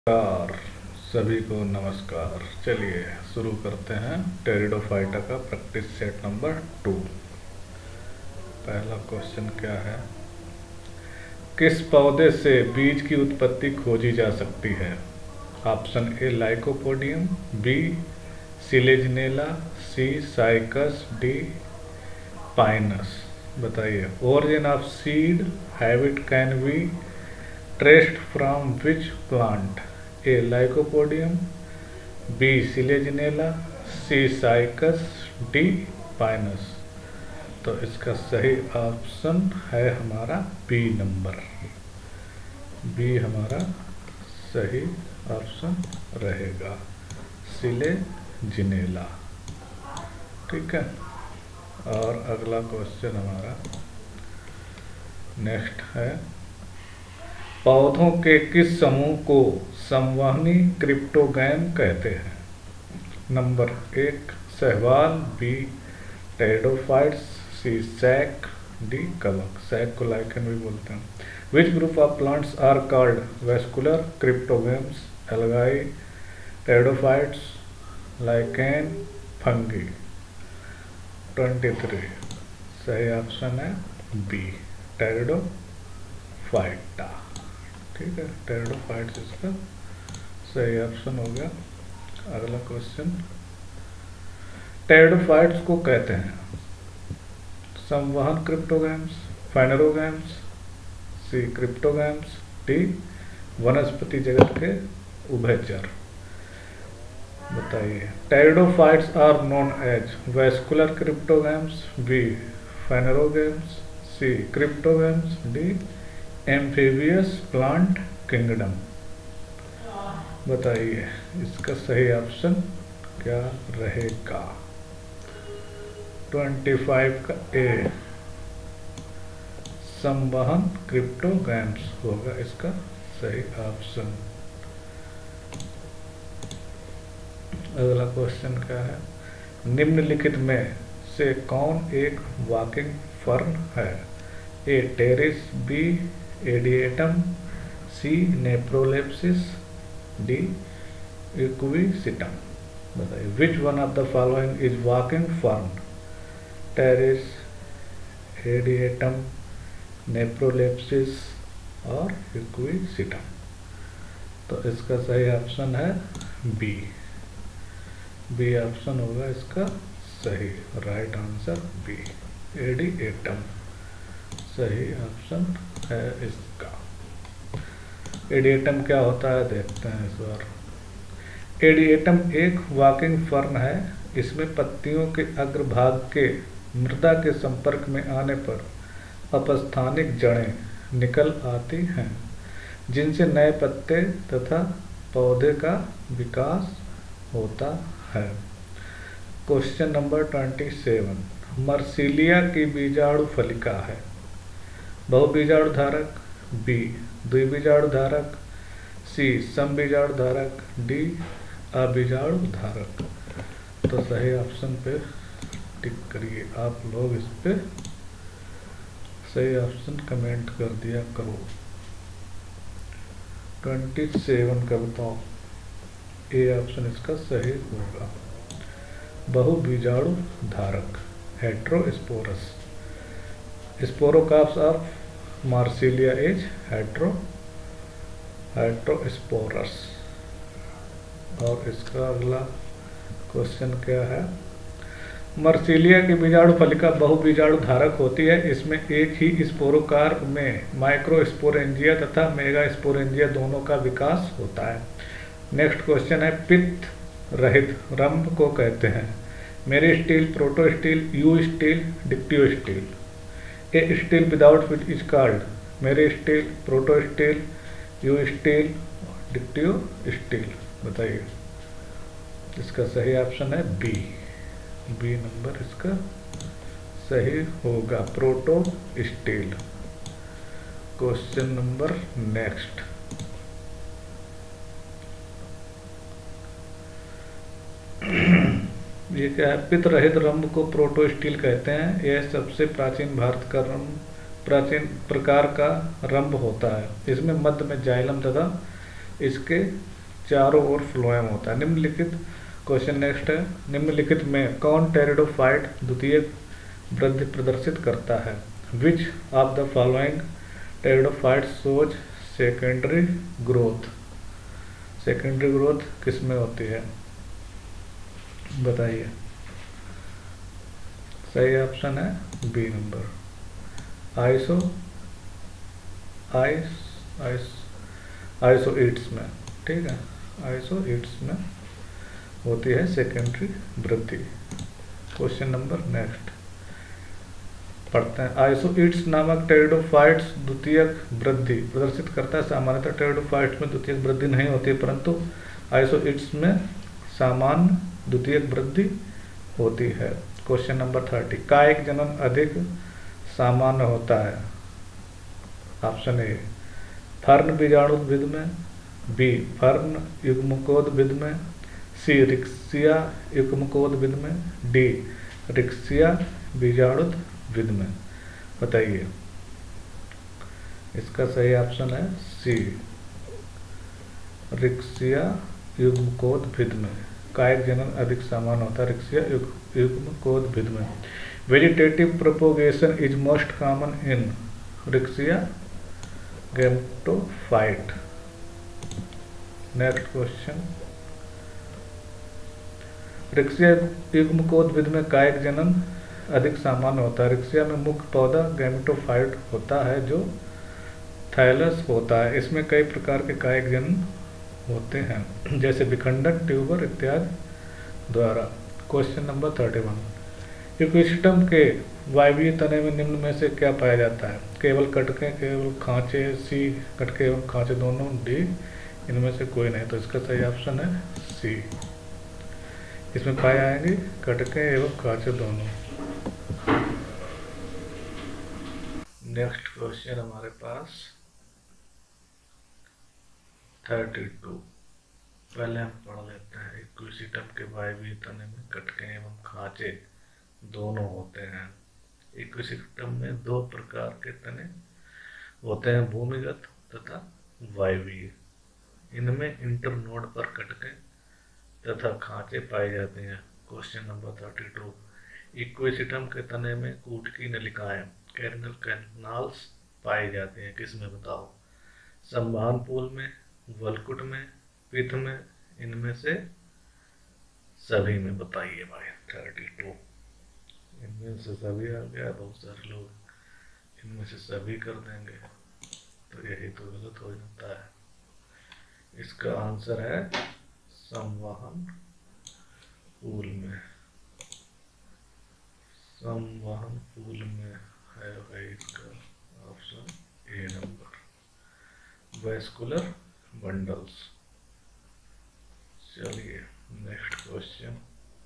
नमस्कार, सभी को नमस्कार। चलिए शुरू करते हैं टेरिडोफाइटा का प्रैक्टिस सेट नंबर 2। पहला क्वेश्चन क्या है? किस पौधे से बीज की उत्पत्ति खोजी जा सकती है? Option A Lycopodium, B Selaginella, C Cycas, D Pinus. बताइए। Origin of seed habit can be traced from which plant? A Lycopodium, B Selaginella, C Cycas, D Pinus. तो इसका सही ऑप्शन है हमारा बी नंबर। बी हमारा सही option रहेगा, सिलेजनेला। ठीक है। और अगला क्वेश्चन हमारा नेक्स्ट है, पौधों के किस समूह को संवहनी क्रिप्टोगैम कहते हैं? नंबर 1 शैवाल, बी टेरिडोफाइट्स, सी सैक, डी कवक। सैक को लाइकन भी बोलते हैं। Which group of plants are called vascular cryptogams? Algae, pteridophytes, lichen, fungi. 23 सही ऑप्शन है बी टेरिडोफाइटा। ठीक है, टेरिडोफाइट्स इसका सही ऑप्शन हो गया। अगला क्वेश्चन, टेरिडोफाइट्स को कहते हैं संवहन cryptogams, phanerogams, C cryptogams, D वनस्पति जगत के उभयचर। बताइए। Pteridophytes are known as vascular cryptogams, B phanerogams, C cryptogams, D amphibious plant kingdom. बताइए इसका सही ऑप्शन क्या रहेगा? 25 का ए संवहन क्रिप्टोगैम्स होगा इसका सही ऑप्शन। अगला क्वेश्चन क्या है? निम्नलिखित में से कौन एक वॉकिंग फर्न है? A Pteris, B Adiantum, C Nephrolepis, D Equisetum. बताइए। Which one of the following is walking fern? Pteris, Adiantum, Nephrolepis और इक्विसिटम। तो इसका सही ऑप्शन है बी। बी ऑप्शन होगा इसका सही। राइट आंसर बी एडिएटम सही ऑप्शन है इसका। एडिएटम क्या होता है देखते हैं इस बार। एडिएटम एक वॉकिंग फर्न है। इसमें पत्तियों के अग्रभाग के मृदा के संपर्क में आने पर अपस्थानिक जड़ें निकल आती हैं, जिनसे नए पत्ते तथा पौधे का विकास होता है। क्वेश्चन नंबर 27, मर्सिलिया की बीजाणु फलिका है? बहुबीजाणु धारक, बी द्विबीजाणु धारक, सी समबीजाणु धारक, डी अबीजाणु धारक। तो सही ऑप्शन पे टिक करिए आप लोग। इस पे सही ऑप्शन कमेंट कर दिया करो। 27 का बताओ। ए ऑप्शन इसका सही होगा। बहुबीजाणु धारक heterosporous. Sporocarps of Marsilea is heterosporous. और इसका अगला क्वेश्चन क्या है? मर्सिलिया की बीजाणु फलिका बहुबीजाणु धारक होती है। इसमें एक ही स्पोरोकार्प में माइक्रोस्पोरेंजिया तथा मेगास्पोरेंजिया दोनों का विकास होता है। नेक्स्ट क्वेश्चन है, पित्त रहित रंभ को कहते हैं? Meristele, protostele, eustele, dictyostele. A stele without pith is called meristele, protostele, eustele, dictyostele. बताइए। इसका सही ऑप्शन है बी। बी नंबर इसका सही होगा, प्रोटोस्टील। क्वेश्चन नंबर नेक्स्ट, ये क्या है? पित्त रहित रंभ को प्रोटोस्टील कहते हैं। यह सबसे प्राचीन भारत का प्रकार का रंभ होता है। इसमें मध्य में जाइलम तथा इसके चारों ओर फ्लोएम होता है। निम्नलिखित क्वेश्चन नेक्स्ट है, निम्नलिखित में कौन टेरिडोफाइट द्वितीयक वृद्धि प्रदर्शित करता है? Which of the following pteridophyte shows secondary growth? Secondary growth किस में होती है बताइए। सही ऑप्शन है बी नंबर, आइसो आइस आइस आइसोइड्स में। ठीक है, आइसोइड्स में होती है सेकेंडरी वृद्धि। क्वेश्चन नंबर नेक्स्ट पढ़ते हैं। आइसोइड्स नामक टेरिडोफाइट्स द्वितीयक वृद्धि प्रदर्शित करता है। सामान्यतः टेरिडोफाइट्स में द्वितीयक वृद्धि नहीं होती है, परंतु आइसोइड्स में सामान्य द्वितीयक वृद्धि होती है। क्वेश्चन नंबर 30, कायिक जनन अधिक सामान्य होता है? ऑप्शन ए फर्न बीजाणुविद में, बी फर्न युग्मकोद्भिद में, सी रिक्सिया युग्मकोद्भिद में, डी रिक्सिया बीजाणुविद में। बताइए, इसका सही ऑप्शन है सी रिक्सिया युग्मकोद्भिद में। कायिक जनन अधिक सामान्य होता है रिक्सिया युग्मकोद्भिद में। Vegetative propagation is most common in Riccia gametophyte. Next question, Riccia युग्मकोद्भिद में कायिक जनन अधिक सामान्य होता है। रिक्सिया में मुख्य पौधा गैमेटोफाइट होता है जो थाइलस होता है। इसमें कई प्रकार के कायिक जनन होते हैं, जैसे विखंडन, ट्यूबर इत्यादि द्वारा। क्वेश्चन नंबर 31, इकोसिस्टम के वायवीय तने में निम्न में से क्या पाया जाता है? केवल कटके, केवल खांचे, सी कटके एवं खांचे दोनों, डी इनमें से कोई नहीं। तो इसका सही ऑप्शन है सी, इसमें पाए आएंगे कटके एवं खांचे दोनों। नेक्स्ट क्वेश्चन हमारे पास 32। पहले हम पढ़ लेते हैं। इकोसिस्टम के वायवीय तने में कटके एवं खांचे दोनों होते हैं। इकोसिस्टम में दो प्रकार के तने होते हैं, भूमिगत तथा वायवीय। इनमें इंटरनोड पर कटके तथा खांचे पाए जाते हैं। क्वेश्चन नंबर 32, इकोसिस्टम के तने में कूटकी नलिकाएं कैरनल कैनाल्स पाए जाते हैं, किसमें बताओ? संवहन पूल में, वलकुट में, पित्त में, इनमें से सभी में। बताइए भाई 32, इनमें से सभी आ गया। बहुत सारे लोग इनमें से सभी कर देंगे, तो यही तो गलत हो जाता है। इसका आंसर है संवहन पूल में। संवहन पूल में है भाई इसका option A number, vascular bundles. चलिए नेक्स्ट क्वेश्चन,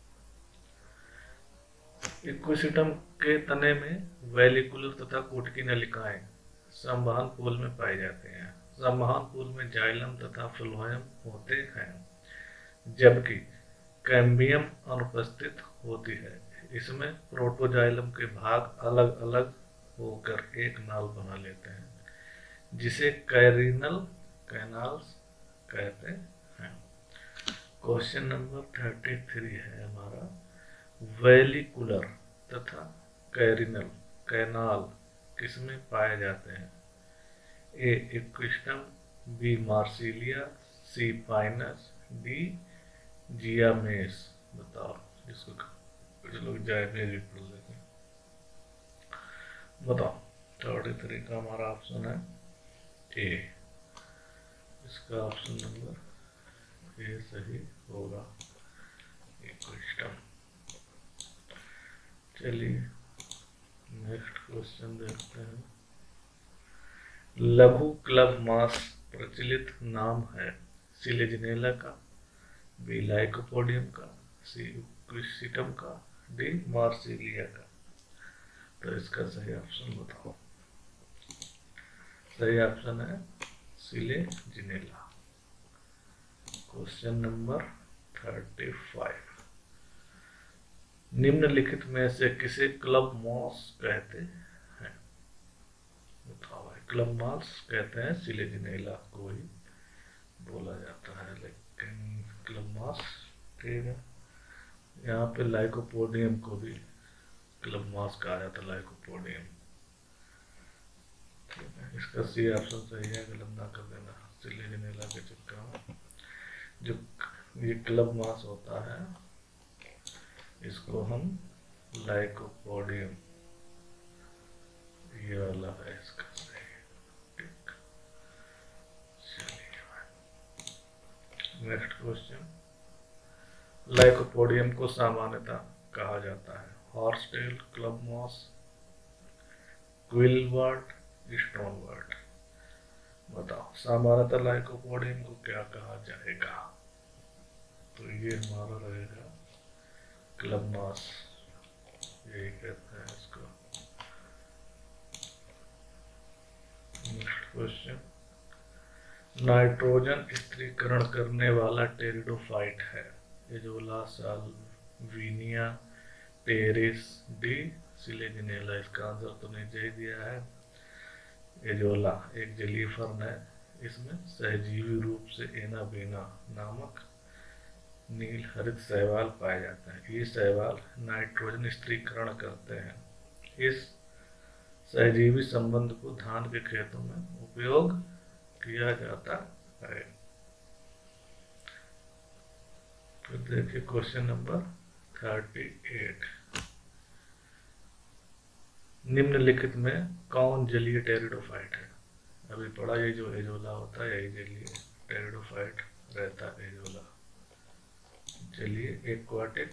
इकोसिस्टम के तने में वेलिकुलर तथा कूटकी नलिकाएं संवहन पूल में पाए जाते हैं। संवहन पूल में जाइलम तथा फ्लोएम होते हैं, जबकि कैम्बियम अनुपस्थित होती है। इसमें प्रोटोजाइलम के भाग अलग अलग होकर एक नाल बना लेते हैं, जिसे कैरिनल कैनाल्स कहते हैं। क्वेश्चन नंबर 33 है हमारा, वेलिकुलर तथा कैरिनल कैनाल किसमें पाए जाते हैं? A Equisetum, B Marsilea, C Pinus, D Zea mays. बताओ, जिसको कुछ लोग जायमेस भी पढ़ लेते हैं। बताओ, 33 का हमारा ऑप्शन है ए। इसका ऑप्शन नंबर ए सही होगा, इक्विस्टम। चलिए नेक्स्ट क्वेश्चन देखते हैं। लघु क्लब मास प्रचलित नाम है? सिलेजिनेला का, बी लाइकोपोडियम का, सी इक्विसिटम का, डी मार्सिलिया का। तो इसका सही ऑप्शन बताओ। सही ऑप्शन है सिलेजिनेला। क्वेश्चन नंबर 35, निम्नलिखित में से किसे क्लब मॉस कहते हैं? बताओ, क्लब मॉस कहते हैं सिलेजिनेला को ही बोला जाता है। क्लब मास, ठीक है। यहाँ पे लाइकोपोडियम को भी क्लब मास कहा जाता है, लाइकोपोडियम, ठीक है। इसका सी ऑप्शन सही है, गलत ना कर देना सिलेजिनेला के चक्कर में। जो ये क्लब मास होता है इसको हम लाइकोपोडियम, ये वाला है इसका सही, ठीक। चलिए नेक्स्ट क्वेश्चन, लाइकोपोडियम को सामान्यतः कहा जाता है horsetail, club moss, quillwort, stonewort. बताओ सामान्यतः लाइकोपोडियम को क्या कहा जाएगा? तो ये हमारा रहेगा क्लब मॉस, यही कहते हैं इसको। नेक्स्ट क्वेश्चन, नाइट्रोजन स्थिरीकरण करने वाला टेरिडोफाइट है Azolla, Salvinia, Pteris, D Selaginella. इसका आंसर तो नहीं दे दिया है। एजोला एक जलीय फर्न है, इसमें सहजीवी रूप से एनाबेना नामक नील हरित शैवाल पाए जाते हैं। ये शैवाल नाइट्रोजन स्थिरीकरण करते हैं। इस सहजीवी संबंध को धान के खेतों में उपयोग किया जाता है। फिर देखिए क्वेश्चन नंबर 38, निम्नलिखित में कौन जलीय टेरिडोफाइट है? अभी पढ़ा, ये जो एजोला होता है यही जलीय टेरिडोफाइट रहता है। एजोला जलीय एक्वाटिक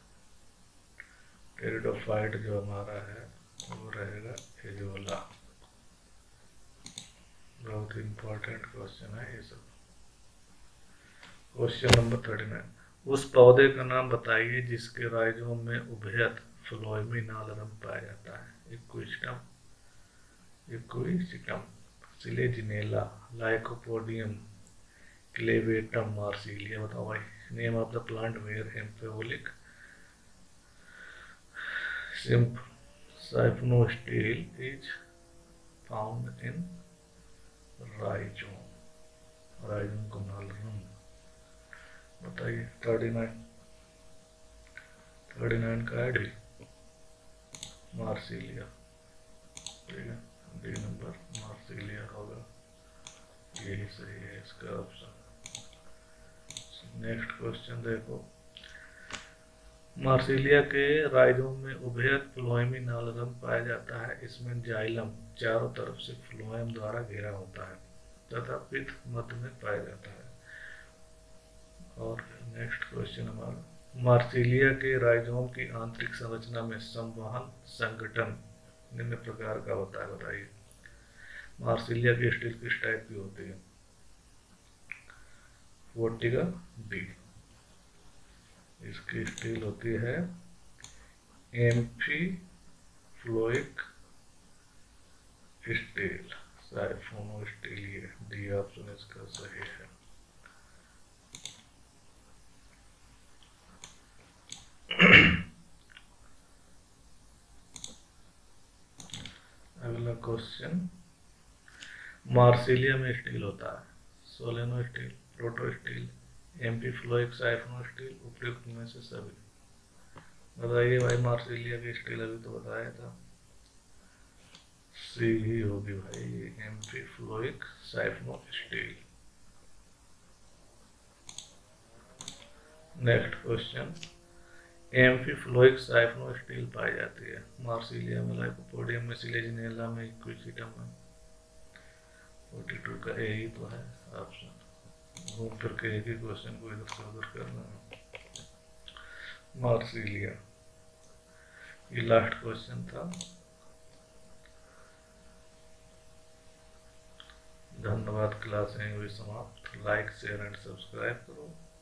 टेरिडोफाइट जो हमारा है वो रहेगा एजोला। बहुत इंपॉर्टेंट क्वेश्चन है ये सब। क्वेश्चन नंबर 39, उस पौधे का नाम बताइए जिसके राइजोम में उभयत फ्लोएमी नाल रंग पाया जाता है। Equisetum, Equisetum, Selaginella, Lycopodium, clavatum, Marsilea. बताओ भाई, name of the plant where amphiphloic siphonostele is found in rhizome, rhizome को नाल रंग। बताइए 39 का डी मार्सिलिया, ठीक है। डी नंबर मार्सिलिया होगा, यही सही है इसका ऑप्शन। नेक्स्ट क्वेश्चन देखो, मार्सिलिया के राइजोम में उभयत फ्लोएमी नालरम पाया जाता है। इसमें जाइलम चारों तरफ से फ्लोएम द्वारा घेरा होता है तथा पिथ मध्य में पाया जाता है। और नेक्स्ट क्वेश्चन हमारा, मार्सिलिया के राइजोम की आंतरिक संरचना में संवहन संगठन निम्न प्रकार का होता है। बताइए मार्सिलिया की स्टील किस टाइप की होती है? 40 का डी, इसकी स्टील होती है एम्फीफ्लोइक स्टील, साइफोनो स्टील। ये डी ऑप्शन इसका सही है। अगला क्वेश्चन, मार्सिलिया में स्टील होता है solenostele, protostele, amphiphloic, siphonostele, उपयुक्त में से सभी। बताइए भाई, मार्सिलिया की स्टील अभी तो बताया था, सी ही होगी भाई, amphiphloic siphonostele. Next question, amphiphloic siphonostele पाई जाती है मार्सिलिया में, लाइकोपोडियम में, सिलेजिनेला में, इक्विस्टम में। 42 का ए ही तो है ऑप्शन। घूम फिर के एक ही क्वेश्चन को इधर से उधर करना है। मार्सिलिया, ये लास्ट क्वेश्चन था। धन्यवाद, क्लास यहीं हुई समाप्त। लाइक, शेयर एंड सब्सक्राइब करो।